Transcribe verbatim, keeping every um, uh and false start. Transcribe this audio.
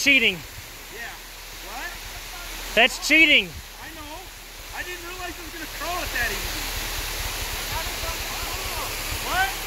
cheating. Yeah. What? That's cheating. I know. I didn't realize it was going to throw it that easy. What?